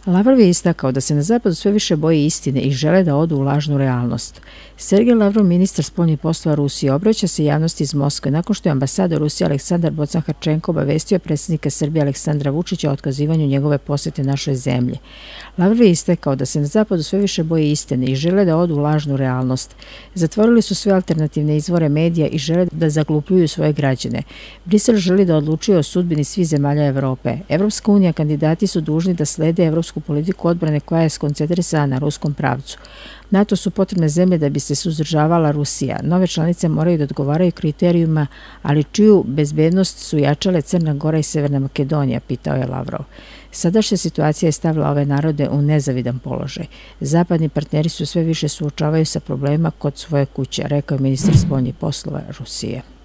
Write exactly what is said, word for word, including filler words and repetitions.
Lavrov je istakao da se na zapadu sve više boje istine i žele da odu u lažnu realnost. Sergej Lavrov, ministar spoljnih poslova Rusije, obraća se javnosti iz Moskve nakon što je ambasador Rusije Aleksandar Bocan-Harčenko obavestio predsjednika Srbije Aleksandra Vučića o otkazivanju njegove posjete našoj zemlji. Lavrov je istakao da se na zapadu sve više boje istine i žele da odu u lažnu realnost. Zatvorili su sve alternativne izvore medija i žele da zaglupljuju svoje građane. Brisel želi da odlučuje o sudbini svih zemalja Evrope. Evropska unija kandidati su dužni da slede evropsku politiku odbrane koja je skoncentrisana na ruskom pravcu. NATO su potrebne zemlje da bi se suzdržavala Rusija. Nove članice moraju da odgovaraju kriterijuma, ali čiju bezbednost su jačale Crna Gora i Severna Makedonija, pitao je Lavrov. Sadašnja situacija je stavila ove narode u nezavidan položaj. Zapadni partneri su sve više suočavaju sa problemima kod svoje kuće, rekao je ministar spoljnih poslova Rusije.